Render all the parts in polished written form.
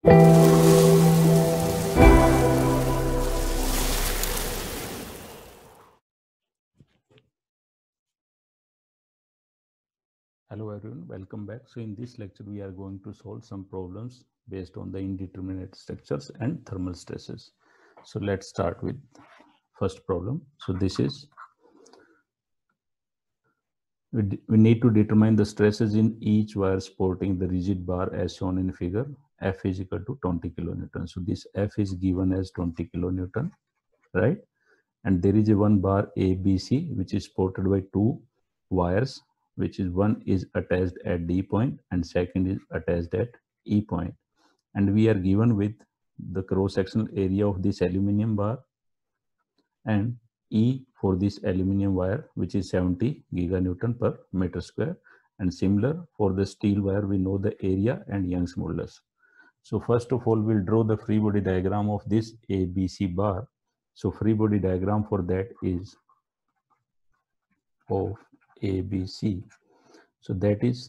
Hello everyone, welcome back. So in this lecture, we are going to solve some problems based on the indeterminate structures and thermal stresses. So let's start with first problem. So this is, we need to determine the stresses in each wire supporting the rigid bar as shown in figure. F is equal to 20 kilonewton. So this F is given as 20 kilonewton, right? And there is a one bar ABC which is supported by two wires, which is one is attached at D point and second is attached at E point. And we are given with the cross-sectional area of this aluminum bar and E for this aluminum wire, which is 70 giganewton per meter square. And similar for the steel wire, we know the area and Young's modulus. So first of all, we'll draw the free body diagram of this ABC bar. So free body diagram for that is of ABC. So that is,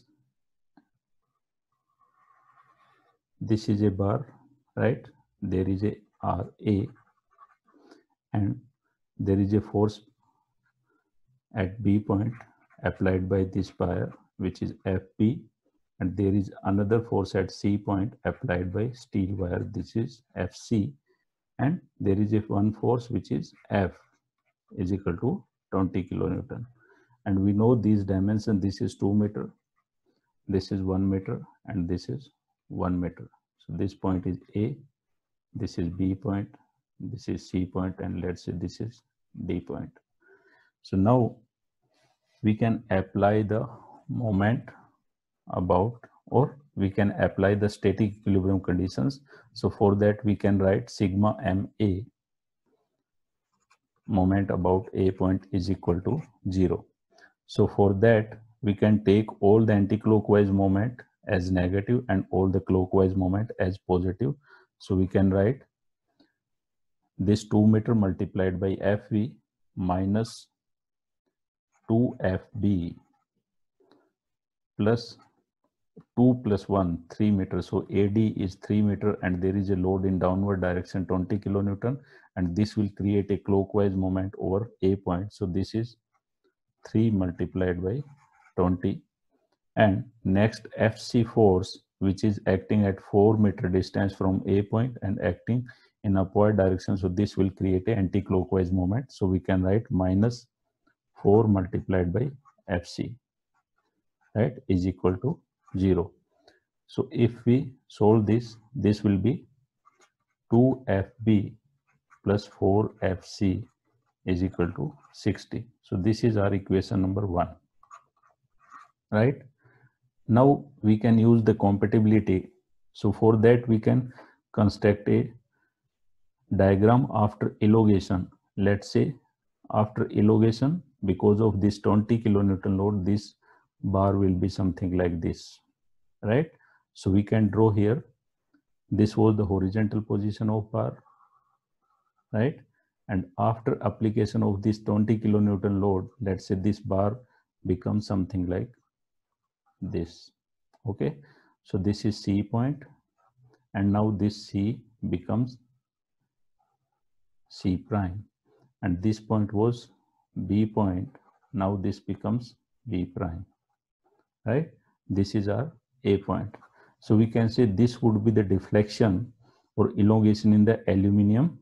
this is a bar, right? There is a RA and there is a force at B point applied by this wire, which is FB, and there is another force at C point applied by steel wire, this is FC, and there is a one force which is F is equal to 20 kilonewton. And we know these dimensions, this is 2 meter, this is 1 meter, and this is 1 meter. So this point is A, this is B point, this is C point, and let's say this is D point. So now we can apply the moment about, or we can apply the static equilibrium conditions. So for that we can write sigma MA, moment about A point, is equal to 0. So for that we can take all the anti-clockwise moment as negative and all the clockwise moment as positive. So we can write this 2 meter multiplied by FV minus 2FB plus 2 plus 1, 3 meters. So AD is 3 meter and there is a load in downward direction 20 kilonewton, and this will create a clockwise moment over A point. So this is 3 multiplied by 20. And next FC force, which is acting at 4 meter distance from A point and acting in upward direction. So this will create a anti-clockwise moment. So we can write minus 4 multiplied by FC, right, is equal to 0. So if we solve this, this will be 2FB plus 4FC is equal to 60. So this is our equation number 1, right? Now we can use the compatibility. So for that we can construct a diagram after elongation. Let's say after elongation, because of this 20 kilonewton load, this bar will be something like this, right? So we can draw here, this was the horizontal position of bar, right? And after application of this 20 kilonewton load, let's say this bar becomes something like this. Okay, so this is C point, and now this C becomes C prime, and this point was B point, now this becomes B prime, right? This is our A point. So we can say this would be the deflection or elongation in the aluminum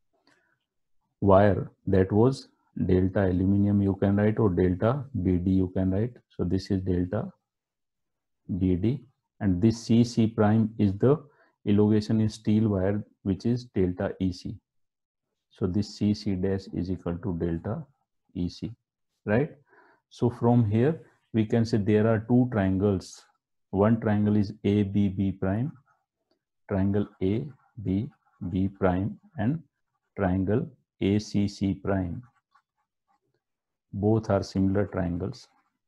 wire, that was delta aluminum you can write, or delta BD you can write. So this is delta BD, and this C prime is the elongation in steel wire, which is delta EC. So this CC dash is equal to delta EC, right? So from here we can say there are two triangles. One triangle is ABB prime, triangle ABB prime, and triangle ACC prime. Both are similar triangles.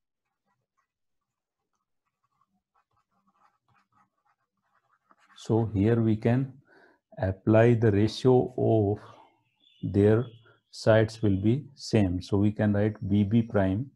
So here we can apply the ratio of their sides will be same. So we can write BB prime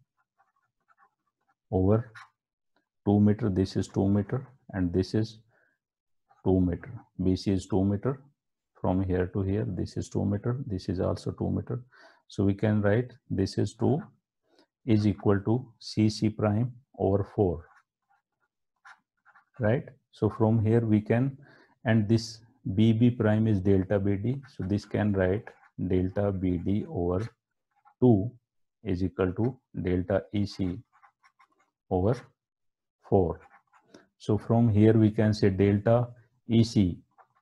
over 2 meter, this is 2 meter, and this is 2 meter. BC is 2 meter. From here to here, this is 2 meter. This is also 2 meter. So we can write this is 2 is equal to CC prime over 4, right? So from here we can, and this BB prime is delta BD. So this can write delta BD over 2 is equal to delta EC over 4. So from here we can say delta EC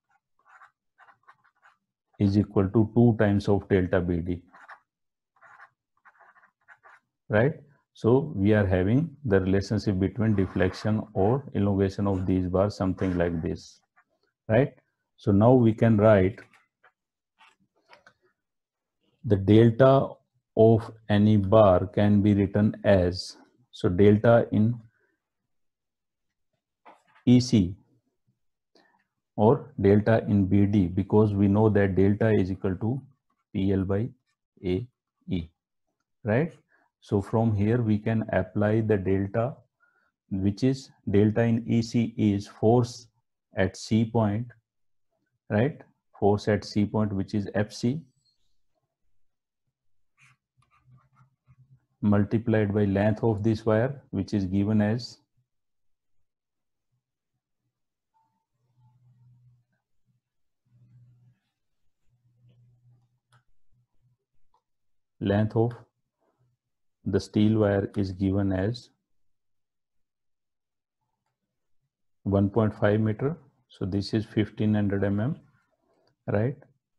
is equal to 2 times of delta BD, right? So we are having the relationship between deflection or elongation of these bars, something like this, right? So now we can write the delta of any bar can be written as, so delta in EC or delta in BD, because we know that delta is equal to PL by AE, right? So from here we can apply the delta, which is delta in EC is force at C point, right? Force at C point, which is FC, multiplied by length of this wire, which is given as length of the steel wire is given as 1.5 meter. So this is 1500 mm, right?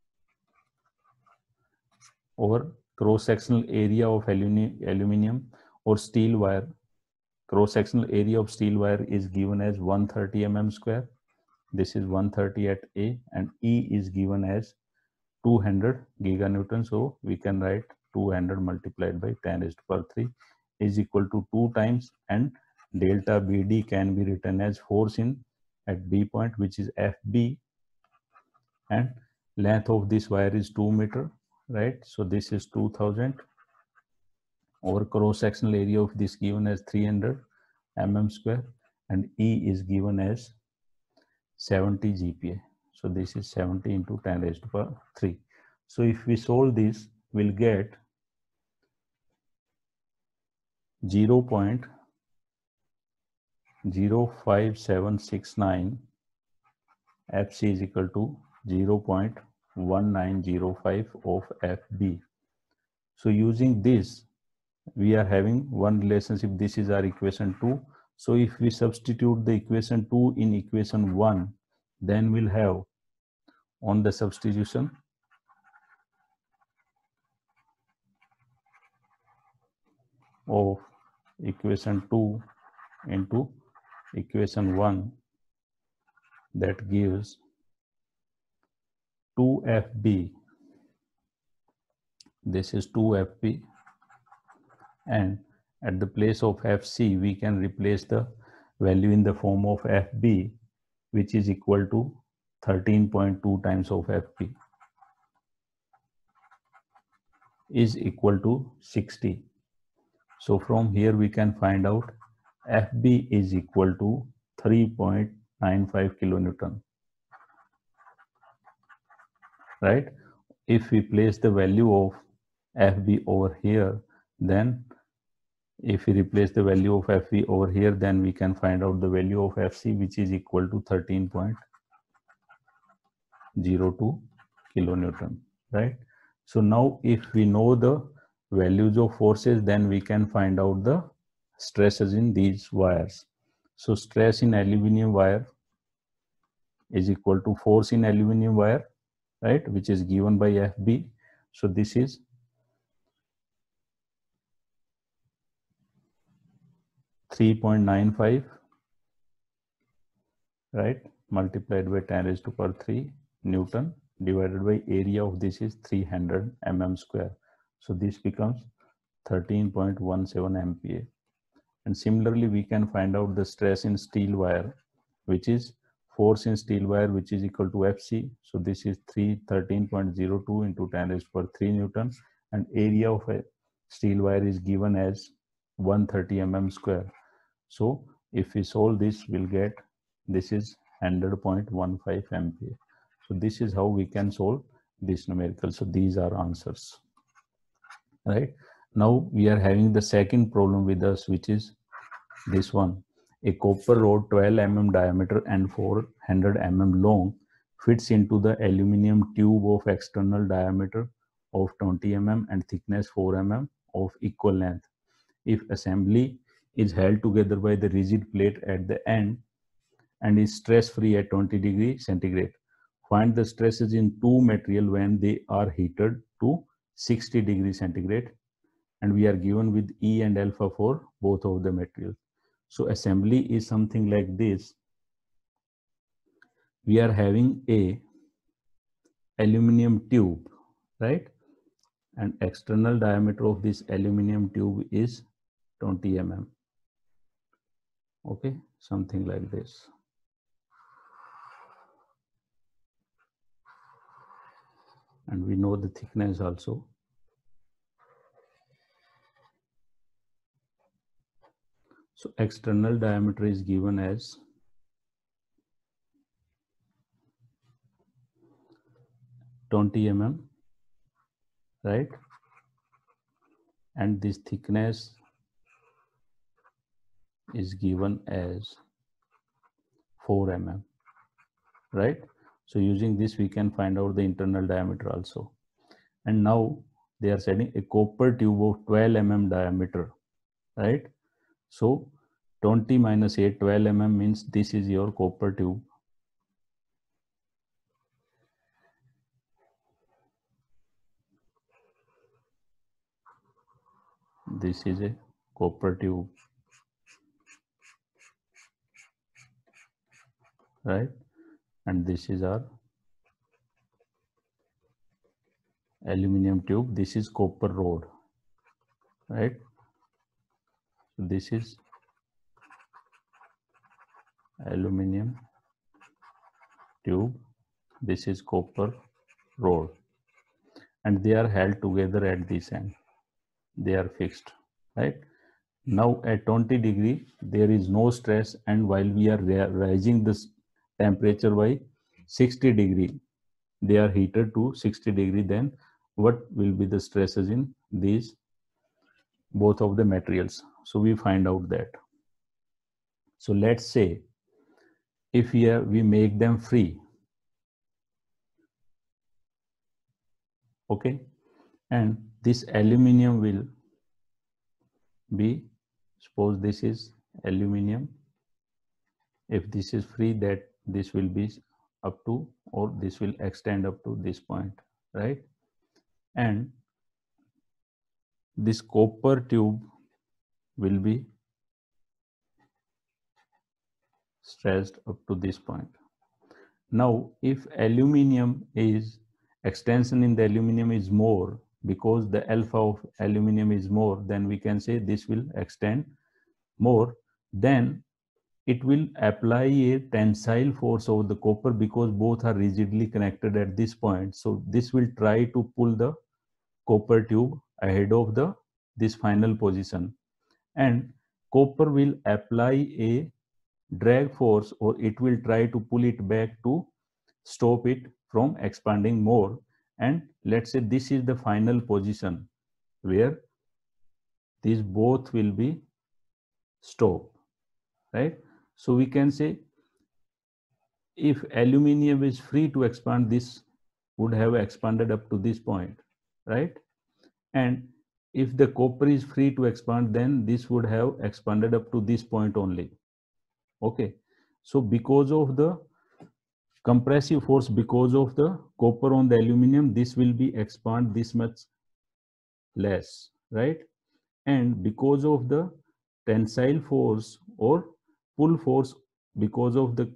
Over cross-sectional area of aluminum or steel wire. Cross-sectional area of steel wire is given as 130 mm square. This is 130 at A, and E is given as 200 giganewton. So we can write 200 multiplied by 10 raised to power 3 is equal to 2 times, and delta BD can be written as force in at B point, which is FB, and length of this wire is 2 meter, right? So this is 2000 over cross sectional area of this given as 300 mm square, and E is given as 70 GPa. So this is 70 into 10 raised to power 3. So if we solve this, we'll get 0.05769 FC is equal to 0.1905 of FB. So using this, we are having one relationship. This is our equation 2. So if we substitute the equation 2 in equation 1, then we'll have, on the substitution, of equation 2 into equation 1, that gives 2FB. This is 2FB, and at the place of FC we can replace the value in the form of FB, which is equal to 13.2 times of FB is equal to 60. So from here we can find out FB is equal to 3.95 kilonewton, right? If we place the value of FB over here, then if we replace the value of FB over here, then we can find out the value of FC, which is equal to 13.02 kilonewton, right? So now if we know the values of forces, then we can find out the stresses in these wires. So stress in aluminum wire is equal to force in aluminum wire, right, which is given by FB. So this is 3.95, right, multiplied by 10 raised to power 3 Newton, divided by area of this is 300 mm square. So this becomes 13.17 MPa. And similarly, we can find out the stress in steel wire, which is force in steel wire, which is equal to FC. So this is 13.02 into 10 raised to power 3 Newton, and area of a steel wire is given as 130 mm square. So if we solve this, we'll get, this is 100.15 MPa. So this is how we can solve this numerical. So these are answers, right? Now we are having the second problem with us, which is this one. A copper rod 12 mm diameter and 400 mm long fits into the aluminum tube of external diameter of 20 mm and thickness 4 mm of equal length. If assembly is held together by the rigid plate at the end and is stress free at 20 degrees centigrade, find the stresses in two material when they are heated to 60 degrees centigrade, and we are given with E and alpha for both of the materials. So assembly is something like this. We are having a aluminum tube, right? And external diameter of this aluminum tube is 20 mm. Okay, something like this. And we know the thickness also. So external diameter is given as 20 mm, right? And this thickness is given as 4 mm, right? So using this we can find out the internal diameter also. And now they are setting a copper tube of 12 mm diameter, right? So 20 minus 8, 12 mm means this is your copper tube. This is a copper tube, right? And this is our aluminum tube. This is copper rod, right? So this is aluminum tube. This is copper rod, and they are held together at this end. They are fixed, right? Now at 20 degree, there is no stress, and while we are raising this temperature by 60 degree, they are heated to 60 degree, then what will be the stresses in these both of the materials? So we find out that. So let's say if we make them free, okay, and this aluminum will be, suppose this is aluminum, if this is free, that this will be up to, or this will extend up to this point, right? And this copper tube will be stressed up to this point. Now if aluminum is, extension in the aluminum is more, because the alpha of aluminum is more, then we can say this will extend more. Then it will apply a tensile force over the copper, because both are rigidly connected at this point. So this will try to pull the copper tube ahead of this final position, and copper will apply a drag force, or it will try to pull it back to stop it from expanding more. And let's say this is the final position where these both will be stopped, right? So we can say if aluminum is free to expand, this would have expanded up to this point, right? And if the copper is free to expand, then this would have expanded up to this point only. Okay, so because of the compressive force, because of the copper on the aluminum, this will be expand this much less, right? And because of the tensile force or pull force, because of the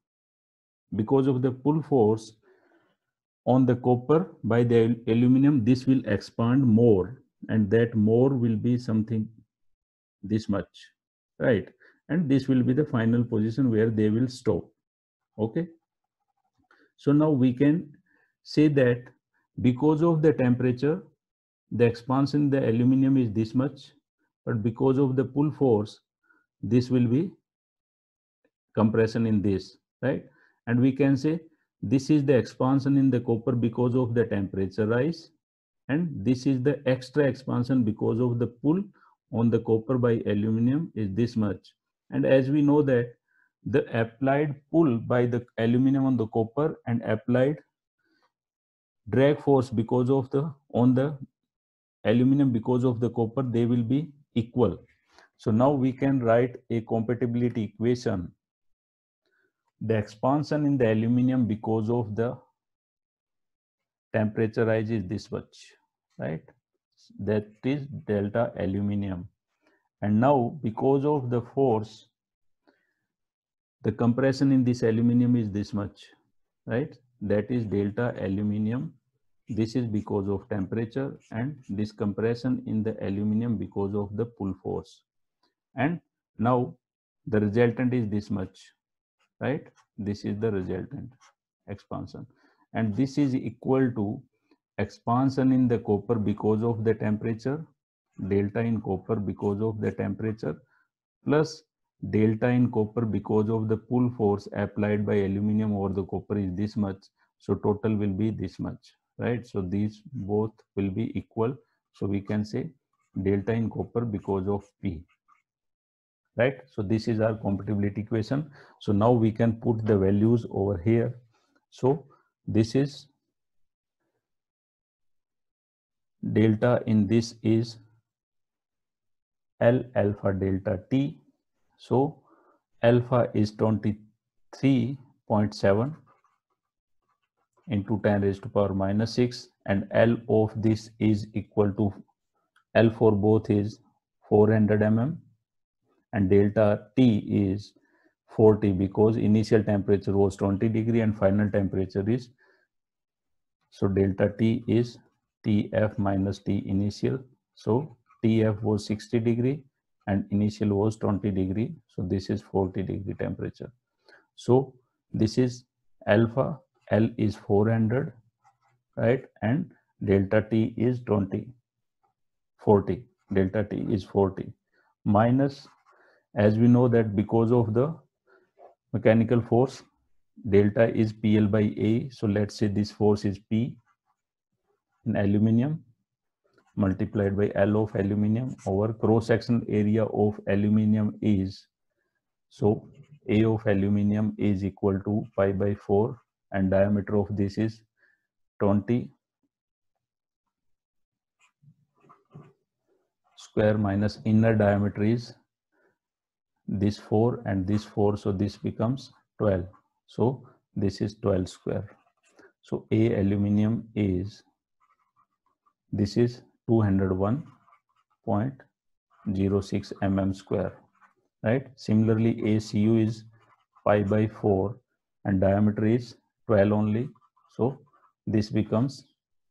pull force on the copper by the aluminum, this will expand more, and that more will be something this much, right? And this will be the final position where they will stop. Okay, so now we can say that because of the temperature, the expansion in the aluminum is this much, but because of the pull force, this will be compression in this. right? And we can say this is the expansion in the copper because of the temperature rise, and this is the extra expansion because of the pull on the copper by aluminum is this much. And as we know that the applied pull by the aluminum on the copper and applied drag force because of the on the aluminum because of the copper, they will be equal. So now we can write a compatibility equation. The expansion in the aluminum because of the temperature rise is this much, right? That is delta aluminum. And now because of the force, the compression in this aluminum is this much, right? That is delta aluminum. This is because of temperature, and this compression in the aluminum because of the pull force. And now the resultant is this much, right? This is the resultant expansion, and this is equal to expansion in the copper because of the temperature, delta in copper because of the temperature, plus delta in copper because of the pull force applied by aluminum over the copper is this much. So total will be this much, right? So these both will be equal. So we can say delta in copper because of P, right? So this is our compatibility equation. So now we can put the values over here. So this is delta in this is L alpha delta T. So alpha is 23.7 into 10 raised to power minus 6, and L of this is equal to L for both is 400 mm, and delta T is 40 because initial temperature was 20 degree and final temperature is, so delta T is TF minus T initial. So TF was 60 degree and initial was 20 degree. So this is 40 degree temperature. So this is alpha, L is 400, right? And delta T is 40, delta T is 40 minus, as we know that because of the mechanical force, delta is PL by A. So let's say this force is P in aluminum multiplied by L of aluminum over cross-sectional area of aluminum is, so A of aluminum is equal to pi by 4, and diameter of this is 20 square minus inner diameter is this 4 and this 4, so this becomes 12. So this is 12 square. So A aluminum is, this is 201.06 mm square, right? Similarly ACU is pi by 4 and diameter is 12 only, so this becomes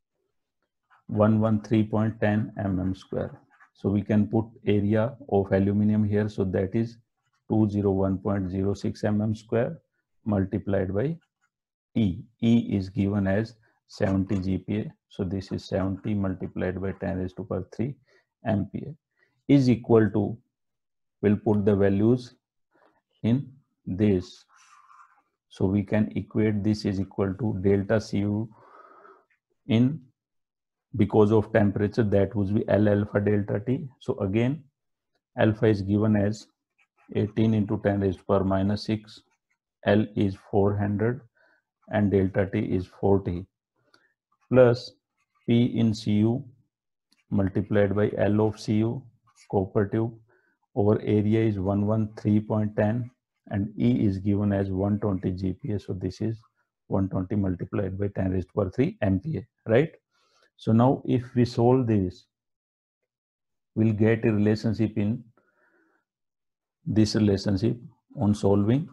113.10 mm square. So we can put area of aluminum here, so that is 201.06 mm square multiplied by E. E is given as 70 GPa, so this is 70 multiplied by 10 raised to power 3 ampere is equal to, we'll put the values in this. So we can equate this is equal to delta Cu in because of temperature, that would be L alpha delta T. So again alpha is given as 18 into 10 raised to power minus 6, L is 400 and delta T is 40 plus P in Cu multiplied by L of Cu copper tube over area is 113.10 and E is given as 120 GPa. So this is 120 multiplied by 10 raised to power 3 ampere, right? So now if we solve this, we'll get a relationship in this relationship. On solving,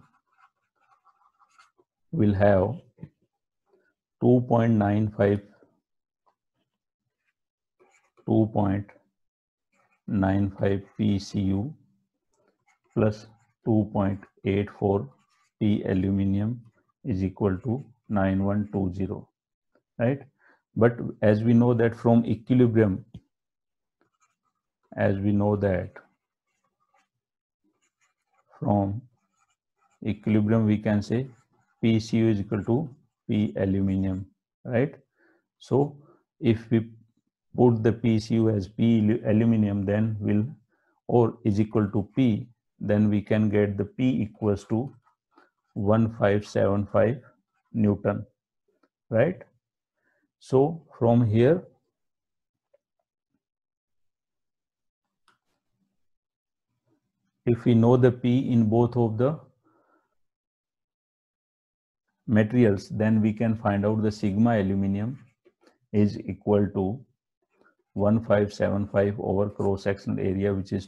we'll have 2.95 PCU plus 2.84 P aluminum is equal to 9120, right? But as we know that from equilibrium, as we know that from equilibrium we can say PCU is equal to P aluminum, right? So if we put the PCU as P aluminum, then will or is equal to P, then we can get the P equals to 1575 Newton, right? So from here, if we know the P in both of the materials, then we can find out the sigma aluminum is equal to 1575 over cross sectional area, which is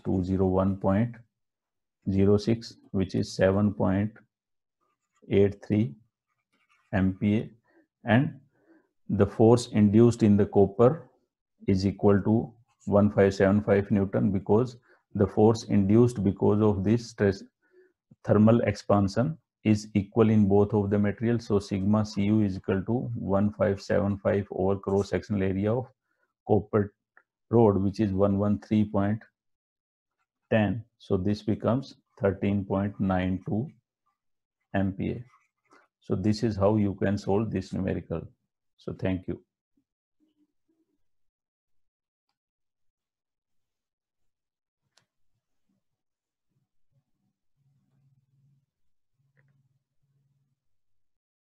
201.06, which is 7.83 MPa, and the force induced in the copper is equal to 1575 Newton, because the force induced because of this stress thermal expansion is equal in both of the materials. So sigma Cu is equal to 1575 over cross sectional area of copper rod, which is 113.10. So this becomes 13.92 MPa. So this is how you can solve this numerical. So thank you.